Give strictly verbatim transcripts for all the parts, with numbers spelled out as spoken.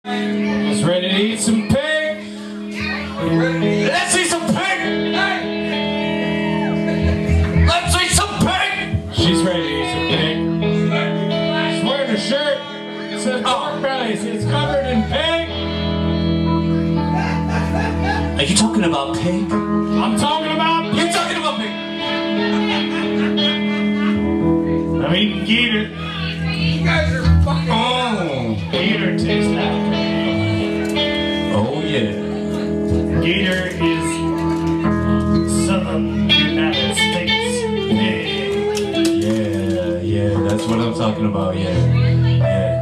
He's ready to eat some pig. Let's eat some pig. Let's eat some pig. She's ready to eat some pig. She's wearing a shirt. It says pork bellies. It's covered in pig. Are you talking about pig? I'm talking about pig. You're talking about pig. I'm eating gator. You guys are fucking. Oh, gator tastes like pig. Oh yeah. Gator is Southern United States pig. Yeah, yeah, that's what I'm talking about, yeah. Yeah.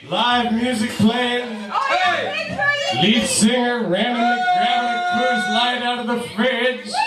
Live music playing. Hey! Lead singer randomly grabbing a Coors Light out of the fridge.